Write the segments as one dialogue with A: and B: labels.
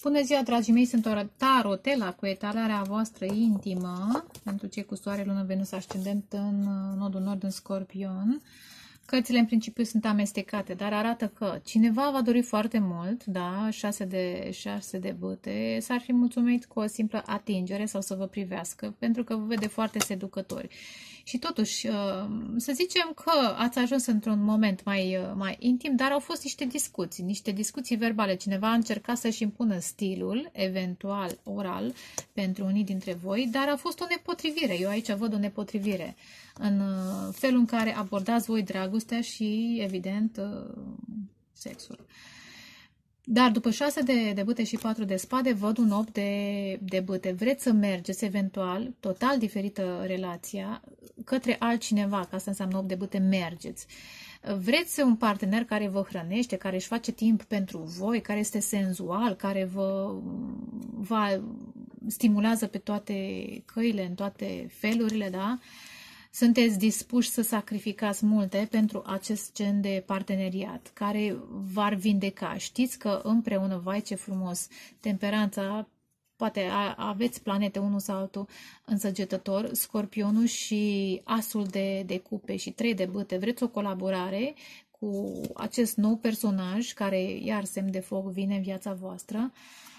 A: Bună ziua, dragii mei, sunt Tarotela cu etalarea voastră intimă pentru cei cu soare, lună, Venus, ascendent în nodul nord în Scorpion. Cărțile în principiu sunt amestecate, dar arată că cineva va dori foarte mult, da, 6 de bâte, s-ar fi mulțumit cu o simplă atingere sau să vă privească, pentru că vă vede foarte seducători. Și totuși, să zicem că ați ajuns într-un moment mai intim, dar au fost niște discuții verbale. Cineva a încercat să-și impună stilul, eventual oral, pentru unii dintre voi, dar a fost o nepotrivire. Eu aici văd o nepotrivire în felul în care abordați voi dragostea și, evident, sexul. Dar după 6 de bâte și 4 de spade, văd un 8 de bâte. Vreți să mergeți, eventual, total diferită relația, către altcineva, că asta înseamnă 8 de bâte, mergeți. Vreți un partener care vă hrănește, care își face timp pentru voi, care este senzual, care vă stimulează pe toate căile, în toate felurile, da? Sunteți dispuși să sacrificați multe pentru acest gen de parteneriat care v-ar vindeca. Știți că împreună, vai ce frumos, temperanța, poate aveți planete unul sau altul însăgetător, Scorpionul și Asul de cupe și 3 de bâte. Vreți o colaborare cu acest nou personaj care, iar semn de foc, vine în viața voastră.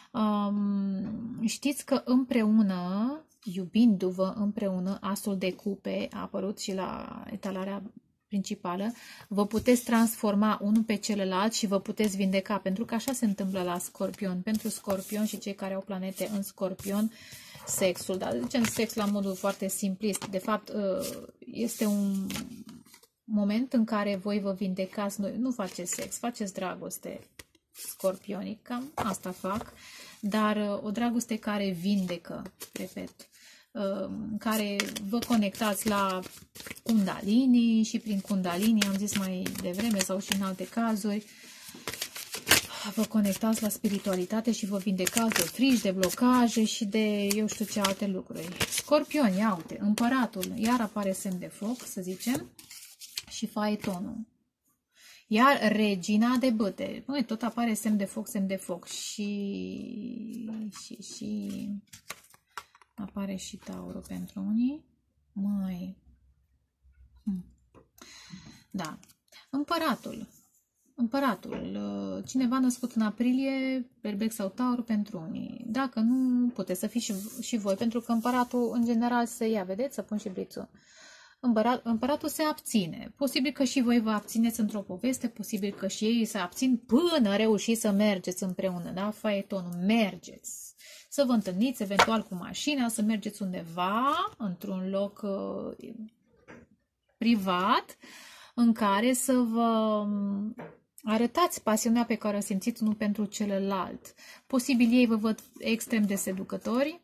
A: Știți că împreună, iubindu-vă împreună, Asul de cupe a apărut și la etalarea principală, vă puteți transforma unul pe celălalt și vă puteți vindeca, pentru că așa se întâmplă la Scorpion. Pentru Scorpion și cei care au planete în Scorpion, sexul, dar zicem sex la modul foarte simplist. De fapt, este un moment în care voi vă vindecați, nu faceți sex, faceți dragoste. Scorpionii, cam asta fac, dar o dragoste care vindecă, repet, care vă conectați la Kundalini și prin Kundalini, am zis mai devreme sau și în alte cazuri, vă conectați la spiritualitate și vă vindecați de frici, de blocaje și de eu știu ce alte lucruri. Scorpion, ia uite, împăratul, iar apare semn de foc, să zicem, și faetonul. Iar regina de bâte, băi, tot apare semn de foc și apare și Taurul pentru unii. Da. Împăratul, cineva născut în aprilie, berbec sau Taur pentru unii. Dacă nu, puteți să fiți și voi, pentru că împăratul în general se ia, vedeți, să pun și brițul. Împăratul se abține. Posibil că și voi vă abțineți într-o poveste, posibil că și ei se abțin până reușiți să mergeți împreună, da? Faetonul, mergeți. Să vă întâlniți eventual cu mașina, să mergeți undeva, într-un loc privat, în care să vă arătați pasiunea pe care o simțiți unul pentru celălalt. Posibil ei vă văd extrem de seducători,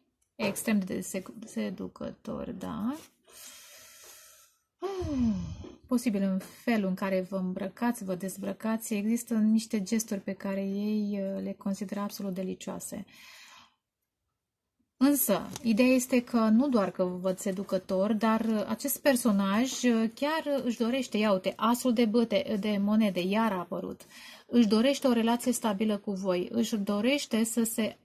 A: da? Posibil în felul în care vă îmbrăcați, vă dezbrăcați, există niște gesturi pe care ei le consideră absolut delicioase. Însă, ideea este că nu doar că vă văd seducător, dar acest personaj chiar își dorește, ia uite, Asul de bâte, de monede, iar a apărut, își dorește o relație stabilă cu voi, își dorește să se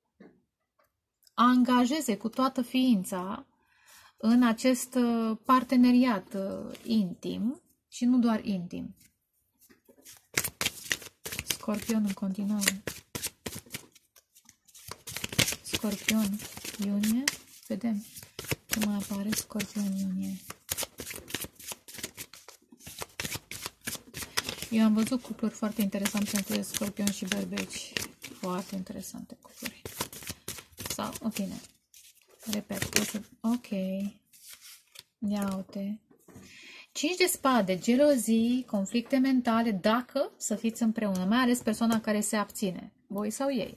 A: angajeze cu toată ființa în acest parteneriat intim și nu doar intim. Scorpion în continuare. Scorpion, iunie, vedem cum mai apare Scorpion, iunie. Eu am văzut cupluri foarte interesante între Scorpion și berbeci. Foarte interesante cupluri. Sau, în fine. Repet, ok. Ia uite. 5 de spade, gelozii, conflicte mentale, dacă să fiți împreună, mai ales persoana care se abține, voi sau ei.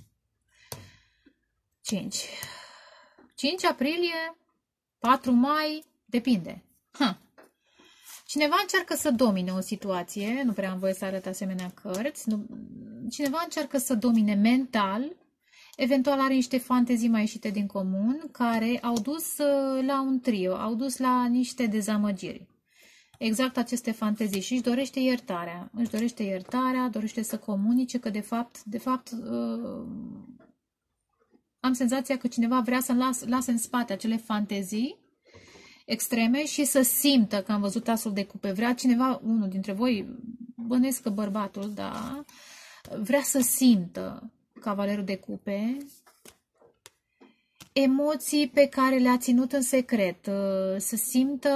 A: 5 aprilie, 4 mai, depinde. Cineva încearcă să domine o situație, nu prea am voie să arăt asemenea cărți, cineva încearcă să domine mental, eventual are niște fantezii mai ieșite din comun, care au dus la un trio, au dus la niște dezamăgiri. Exact aceste fantezii și își dorește iertarea. Își dorește iertarea, dorește să comunice că de fapt am senzația că cineva vrea să lase în spate acele fantezii extreme și să simtă că am văzut asul de cupe. Vrea cineva, unul dintre voi, bănuiesc că bărbatul, da, vrea să simtă cavalerul de cupe, emoții pe care le-a ținut în secret, să simtă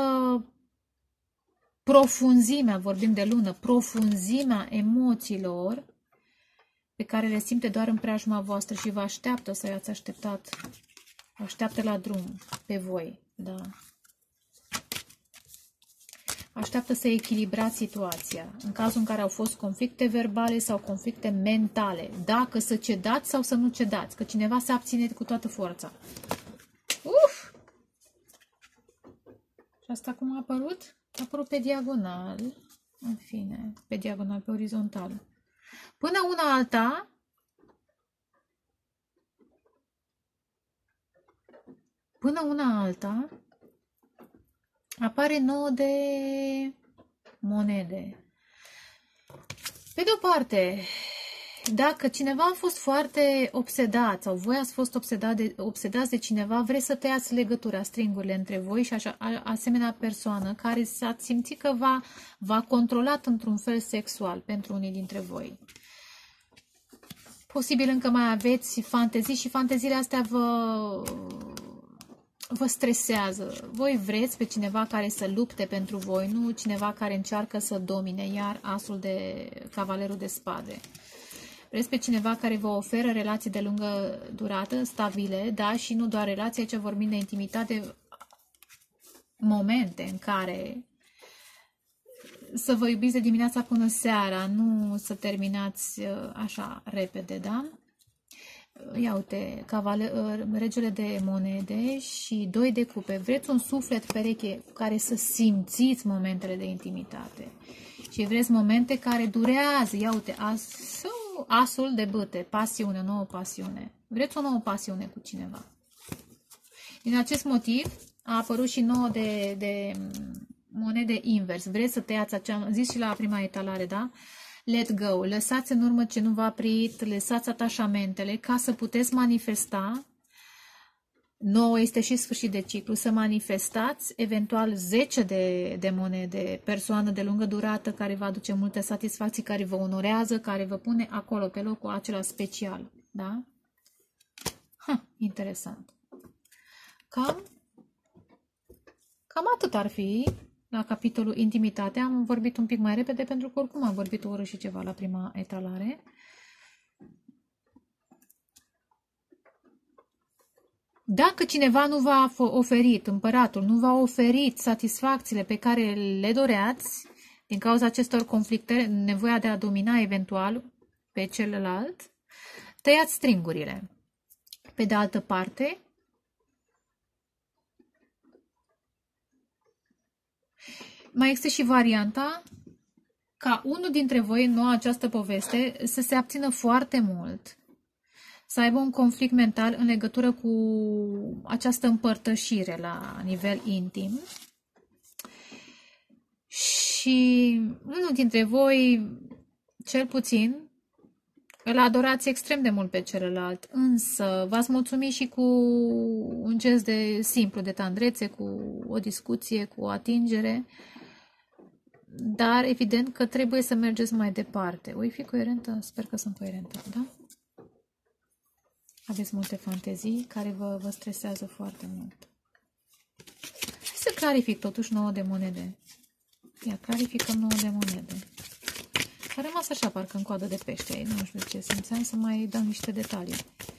A: profunzimea, vorbim de lună, profunzimea emoțiilor pe care le simte doar în preajma voastră și vă așteaptă să i-ați așteptat, vă așteaptă la drum pe voi, da. Așteaptă să echilibrați situația, în cazul în care au fost conflicte verbale sau conflicte mentale, dacă să cedați sau să nu cedați, că cineva se abține cu toată forța. Uf! Și asta cum a apărut? A apărut pe diagonal, în fine, pe diagonal, pe orizontal. Până una alta, apare 9 de monede. Pe de-o parte, dacă cineva a fost foarte obsedat sau voi ați fost obsedați de cineva, vreți să tăiați legătura, stringurile între voi și așa, asemenea persoană care s-a simțit că v-a controlat într-un fel sexual pentru unii dintre voi. Posibil încă mai aveți fantezii și fanteziile astea vă stresează. Voi vreți pe cineva care să lupte pentru voi, nu cineva care încearcă să domine, iar asul de cavalerul de spade. Vreți pe cineva care vă oferă relații de lungă durată, stabile, da, și nu doar relații, aici vorbim de intimitate, momente în care să vă iubiți de dimineața până seara, nu să terminați așa repede, da? Ia uite, regele de monede și 2 de cupe. Vreți un suflet pereche cu care să simțiți momentele de intimitate. Și vreți momente care durează. Ia uite, asul de bâte, pasiune, o nouă pasiune. Vreți o nouă pasiune cu cineva. Din acest motiv a apărut și 9 de monede invers. Vreți să tăiați acea, am zis și la prima etalare, da? Let go. Lăsați în urmă ce nu v-a prit, lăsați atașamentele ca să puteți manifesta. 9 este și sfârșit de ciclu. Să manifestați eventual 10 de monede, persoană de lungă durată care vă aduce multe satisfacții, care vă onorează, care vă pune acolo pe locul acela special. Da? Interesant. Cam atât ar fi la capitolul intimitate. Am vorbit un pic mai repede pentru că oricum am vorbit o oră și ceva la prima etalare. Dacă cineva nu v-a oferit, împăratul, nu v-a oferit satisfacțiile pe care le doreați, din cauza acestor conflicte, nevoia de a domina eventual pe celălalt, tăiați stringurile. Pe de altă parte, mai există și varianta ca unul dintre voi în noua această poveste să se abțină foarte mult, să aibă un conflict mental în legătură cu această împărtășire la nivel intim și unul dintre voi, cel puțin, îl adorați extrem de mult pe celălalt, însă v-ați mulțumit și cu un gest de simplu, de tandrețe, cu o discuție, cu o atingere, dar evident că trebuie să mergeți mai departe. Voi fi coerentă? Sper că sunt coerentă, da? Aveți multe fantezii care vă stresează foarte mult. Hai să clarific totuși 9 de monede. Ia, clarificăm 9 de monede. A rămas așa, parcă în coadă de pește. Nu știu ce, simțeam să mai dau niște detalii.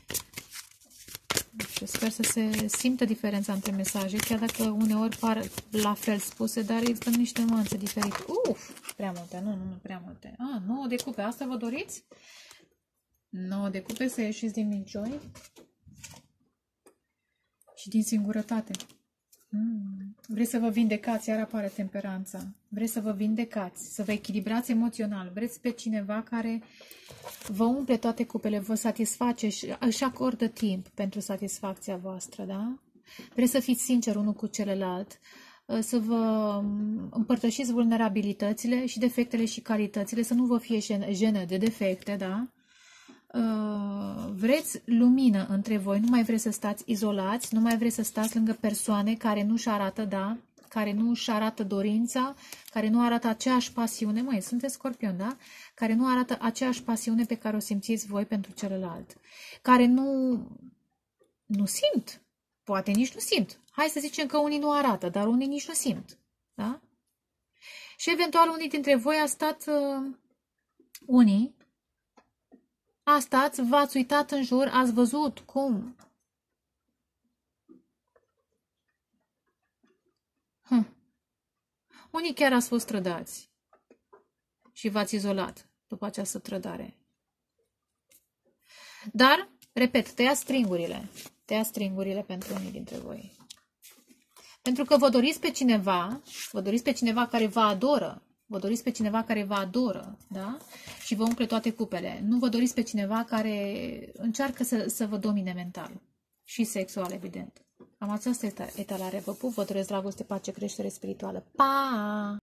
A: Și sper să se simtă diferența între mesaje, chiar dacă uneori par la fel spuse, dar există niște nuanțe diferite. Prea multe, nu prea multe. 9 de cupe, asta vă doriți? 9 de cupe, să ieșiți din minciuni și din singurătate. Vreți să vă vindecați, iar apare temperanța. Vreți să vă vindecați, să vă echilibrați emoțional. Vreți pe cineva care vă umple toate cupele, vă satisface și își acordă timp pentru satisfacția voastră, da? Vreți să fiți sinceri unul cu celălalt, să vă împărtășiți vulnerabilitățile și defectele și calitățile, să nu vă fie jenă de defecte, da? vreți lumină între voi, nu mai vreți să stați izolați, nu mai vreți să stați lângă persoane care nu-și arată, da, care nu își arată dorința, care nu arată aceeași pasiune, măi, sunteți scorpion, da? Care nu arată aceeași pasiune pe care o simțiți voi pentru celălalt, care nu simt, poate nici nu simt. Hai să zicem că unii nu arată, dar unii nici nu simt, da? Și eventual unii dintre voi v-ați uitat în jur, ați văzut cum unii chiar ați fost trădați și v-ați izolat după această trădare. Dar, repet, tăiați stringurile pentru unii dintre voi. Pentru că vă doriți pe cineva care vă adoră, da? Și vă umple toate cupele. Nu vă doriți pe cineva care încearcă să vă domine mental și sexual, evident. Cam această etalare vă pup, vă doresc dragoste, pace, creștere spirituală. Pa!